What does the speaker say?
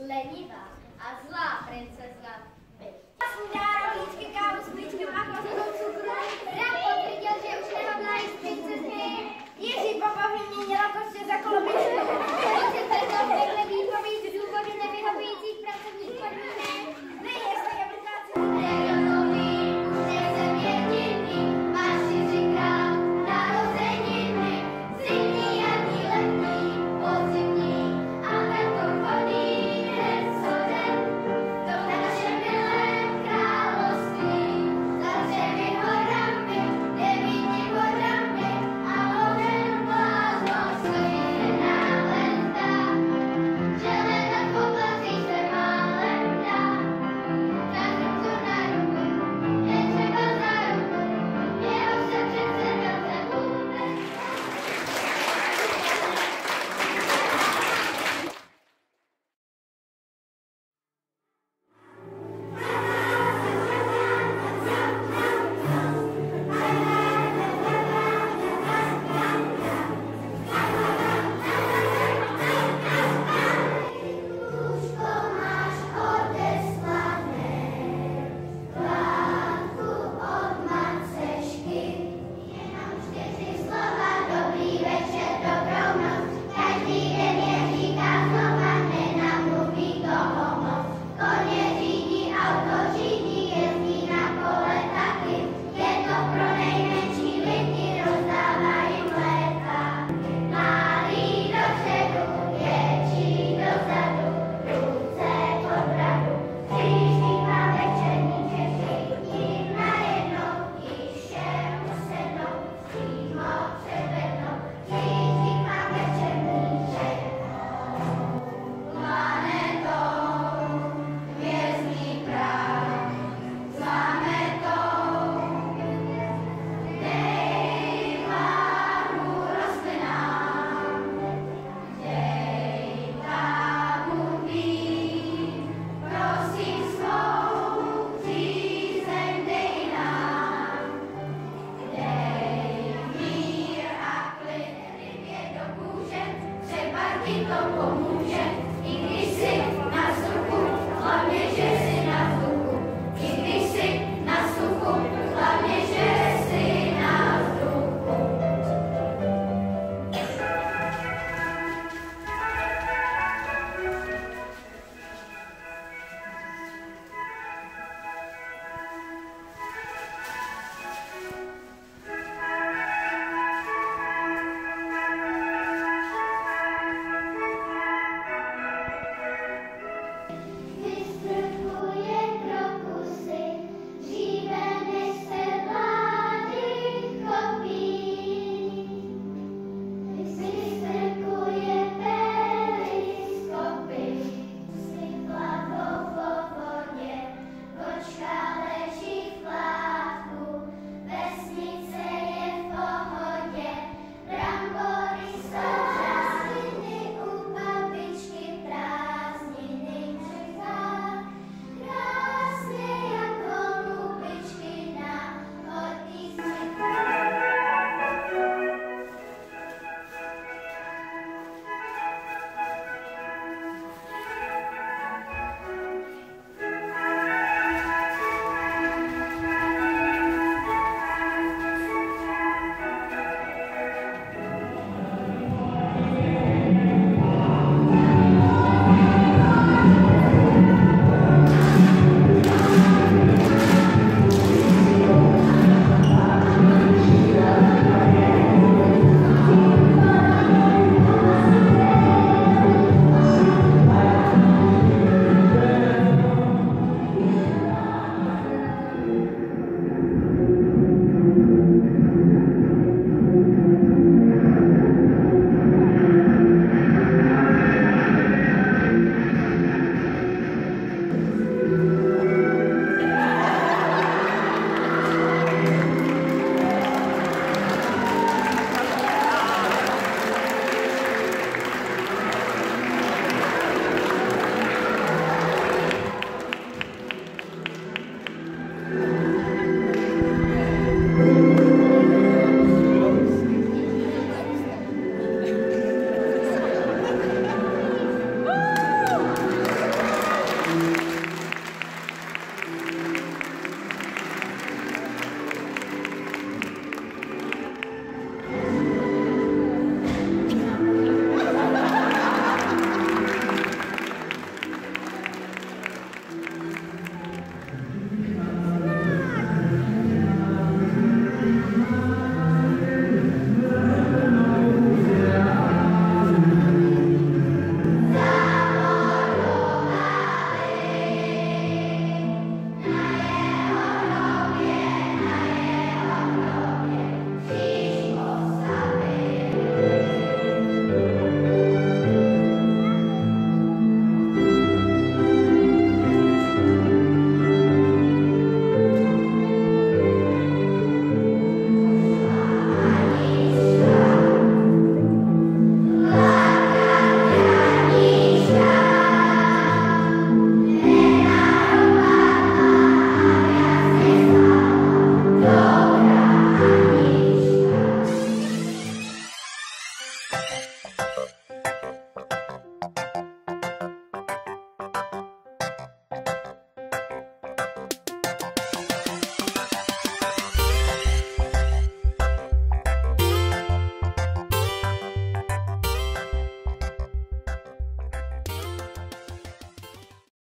lenivá a zlá princezna by. Snídá rohlíčky, kávu s mlíčkem a chlastou cukru. Drak potvrdil, že už nehodlá jíst princezny. Jiří papa vyměnila koště za kolobičku. Otec začal takhle výpověď z důvodu nevyhovujících pracovních podmínek. Nejeste jablkáci. Neronový, už nejsem jediný, máš 4krát narozeniny. Zimní, jarní, letní, podzimní a tak to chodí den co den. To v našem milém království, za 3 horami, 9 vodami a mořem bláznovství se nám zdá, že letat v oblacích se málem dá. Tak ruku na ruku, netřeba za ruku, jeho se přece nelze vůbec. Lůžko máš odeslané, plátku od macešky, jenom 4 slova, dobrý večer, dobrou noc. Každý den je říká znova, nenamluví toho moc. Koně řídí, auto řídí, jezdí na pole taky. Je to pro nejmenší lidi, rozdává jim letáky. Malý dopředu, větší dozadu, ruce pod bradu. Křížník má večerníček, všichni najednou, již všem usednou, přímo předvednou. Křížník má večerníček. Planetou hvězdný prach, planetou dej hlavu rostlinám, dej hlavu mít, prosím svou přízeň dej nám, dej mír a klid rybě do kůže, třeba ti to pomůže.